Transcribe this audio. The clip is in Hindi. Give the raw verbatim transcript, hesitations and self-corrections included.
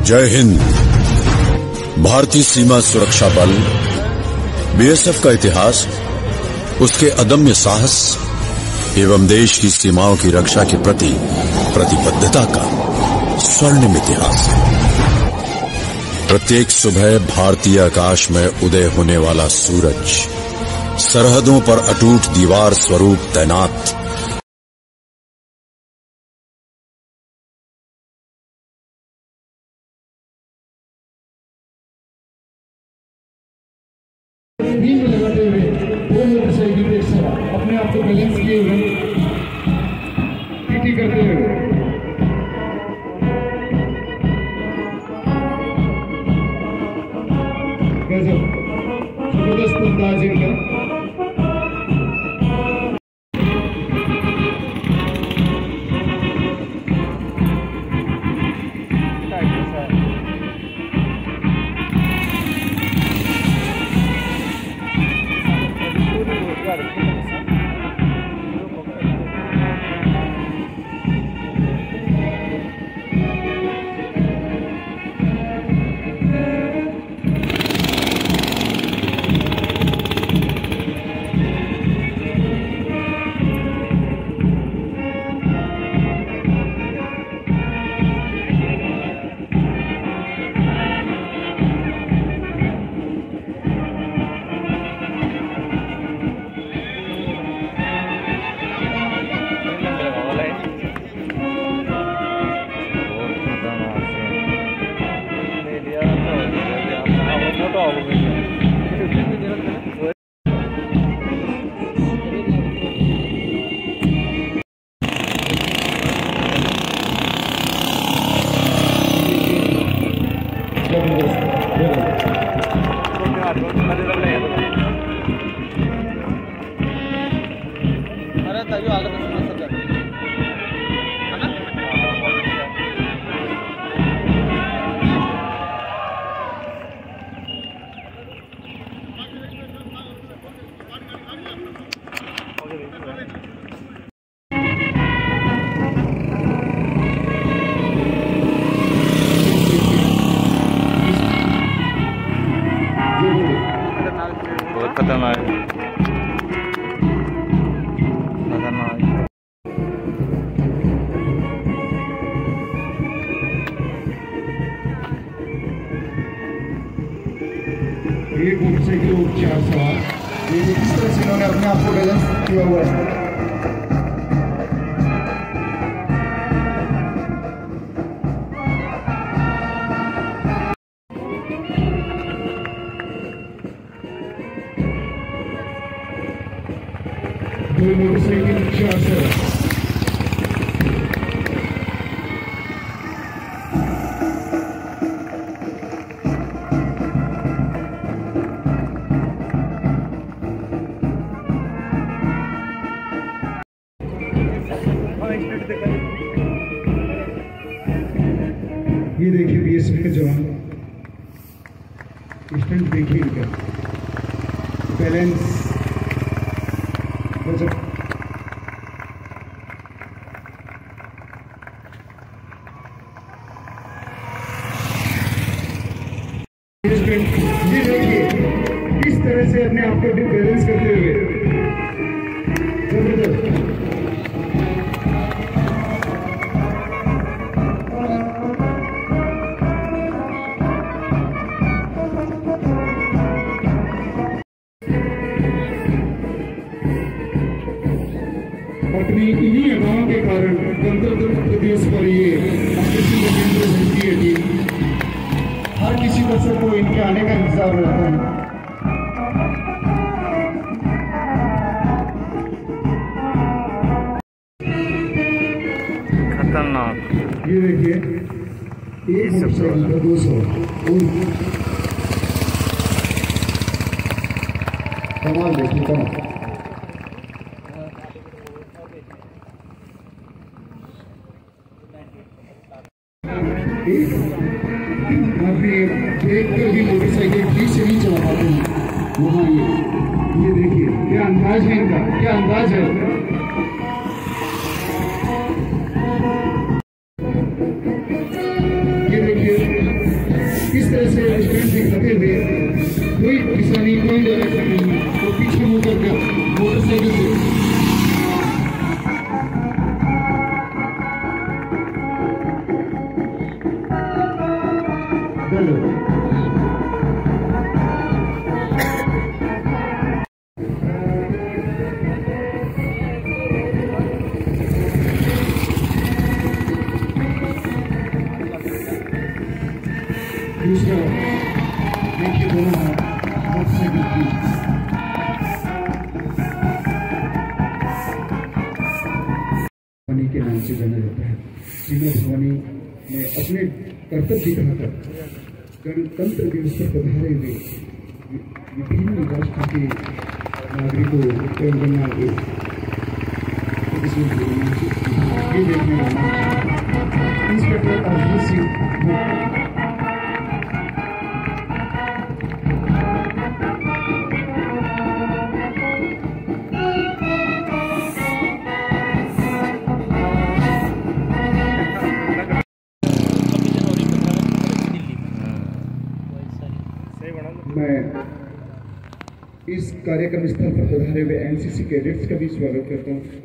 जय हिंद। भारतीय सीमा सुरक्षा बल बीएसएफ का इतिहास उसके अदम्य साहस एवं देश की सीमाओं की रक्षा के प्रति प्रतिबद्धता का स्वर्णिम इतिहास है। प्रत्येक सुबह भारतीय आकाश में उदय होने वाला सूरज सरहदों पर अटूट दीवार स्वरूप तैनात बीच में लगाते हुए दो मोटरसाइकिल एक साथ अपने आप को बैलेंस किए हुए टीटी करते हुए गजब जबरदस्त अंदाज इनका। खतरनाक खतरनाक एक मोटरसाइकिल चार सवार ये किस तरह से इन्होंने अपने आप को बैलेंस किया हुआ है। दो मोटरसाइकिल चार सवार ये देखिए बीएसएफ के जवान स्टंट देखिए इनका बैलेंस गजब। ये देखिए किस तरह से अपने आप को बैलेंस करते हुए जबरदस्त। अपनी इन्हीं अदाओं के कारण गणतंत्र प्रदेश पर ये टीम हर किसी दर्शक को इनके आने का इंतजार रहता है। खतरनाक ये देखिए एक मोटरसाइकिल का दो सौ कमाल देखिए कमाल। देख कर भी मोटरसाइकिल ठीक से नहीं चला पाते हैं वहाँ ये ये देखिए क्या अंदाज है इनका, क्या अंदाज है। ये देखिए इस तरह से स्टैंड दिखाते हुए कोई किसानी कोई डायरेक्शन नहीं, तो पीछे मुड़ कर मोटरसाइकिल से दूसरा देखिए दोनों मोटरसाइकिल की भवानी के नाम से जाना जाता है। सीमा भवानी ने अपने कर्तव्य दिखाकर गणतंत्र दिवस पर पधारे हुए विभिन्न राष्ट्र के नागरिकों तेलंगाना के ये देखने वाला इंस्पेक्टर अभिजीत सिंह मैं इस कार्यक्रम स्थल पर पधारे हुए एनसीसी कैडेट्स का भी स्वागत करता हूं।